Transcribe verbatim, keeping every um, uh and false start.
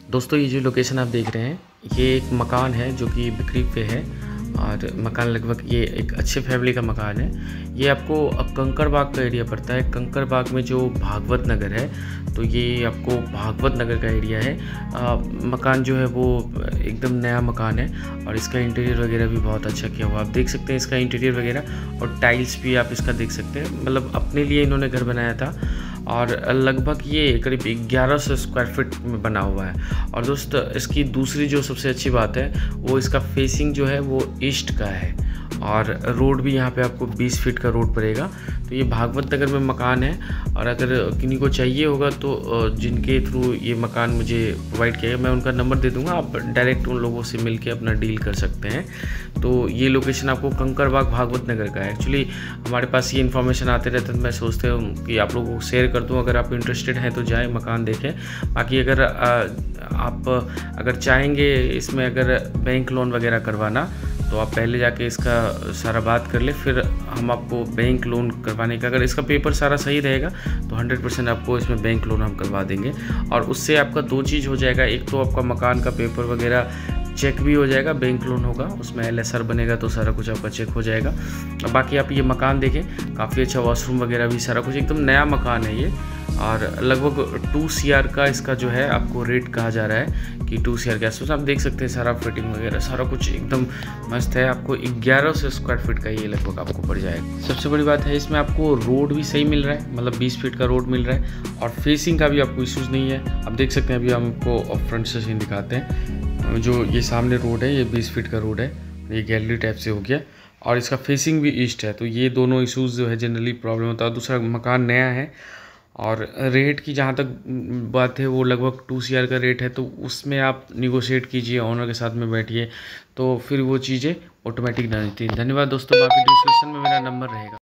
दोस्तों ये जो लोकेशन आप देख रहे हैं ये एक मकान है जो कि बिक्री पे है और मकान लगभग ये एक अच्छे फैमिली का मकान है। ये आपको कंकड़बाग का एरिया पड़ता है। कंकड़बाग में जो भागवत नगर है तो ये आपको भागवत नगर का एरिया है। आ, मकान जो है वो एकदम नया मकान है और इसका इंटीरियर वगैरह भी बहुत अच्छा किया हुआ आप देख सकते हैं। इसका इंटीरियर वगैरह और टाइल्स भी आप इसका देख सकते हैं। मतलब अपने लिए इन्होंने घर बनाया था और लगभग ये करीब ग्यारह सौ स्क्वायर फीट में बना हुआ है। और दोस्त इसकी दूसरी जो सबसे अच्छी बात है वो इसका फेसिंग जो है वो ईस्ट का है और रोड भी यहाँ पे आपको बीस फीट का रोड पड़ेगा। तो ये भागवत नगर में मकान है और अगर किन्हीं को चाहिए होगा तो जिनके थ्रू ये मकान मुझे प्रोवाइड किया है मैं उनका नंबर दे दूँगा, आप डायरेक्ट उन लोगों से मिलके अपना डील कर सकते हैं। तो ये लोकेशन आपको कंकड़बाग भागवत नगर का है। एक्चुअली हमारे पास ये इन्फॉर्मेशन आते रहते हैं तो मैं सोचते हूँ कि आप लोगों को शेयर कर दूँ। अगर आप इंटरेस्टेड हैं तो जाएँ मकान देखें। बाकी अगर आप अगर चाहेंगे इसमें अगर बैंक लोन वगैरह करवाना तो आप पहले जाके इसका सारा बात कर ले, फिर हम आपको बैंक लोन करवाने का, अगर इसका पेपर सारा सही रहेगा तो हंड्रेड परसेंट आपको इसमें बैंक लोन हम करवा देंगे। और उससे आपका दो चीज़ हो जाएगा, एक तो आपका मकान का पेपर वगैरह चेक भी हो जाएगा, बैंक लोन होगा उसमें एल एस आर बनेगा तो सारा कुछ आपका चेक हो जाएगा। बाकी आप ये मकान देखें, काफ़ी अच्छा वॉशरूम वगैरह भी सारा कुछ एकदम नया मकान है ये और लगभग टू सी आर का इसका जो है आपको रेट कहा जा रहा है कि टू सी आर के आसपास आप देख सकते हैं। सारा फिटिंग वगैरह सारा कुछ एकदम मस्त है। आपको ग्यारह सौ स्क्वायर फीट का ये लगभग आपको पड़ जाएगा। सबसे बड़ी बात है इसमें आपको रोड भी सही मिल रहा है, मतलब बीस फीट का रोड मिल रहा है और फेसिंग का भी आपको इश्यूज़ नहीं है। आप देख सकते हैं, अभी हम आपको फ्रंट से सीन दिखाते हैं। जो ये सामने रोड है ये बीस फीट का रोड है, ये गैलरी टाइप से हो गया और इसका फेसिंग भी ईस्ट है। तो ये दोनों इश्यूज़ जो है जनरली प्रॉब्लम होता है। दूसरा मकान नया है और रेट की जहाँ तक बात है वो लगभग टू सी आर का रेट है, तो उसमें आप निगोशिएट कीजिए, ऑनर के साथ में बैठिए तो फिर वो चीज़ें ऑटोमेटिक ना होती। धन्यवाद दोस्तों, बाकी डिस्क्रिप्शन में मेरा नंबर रहेगा।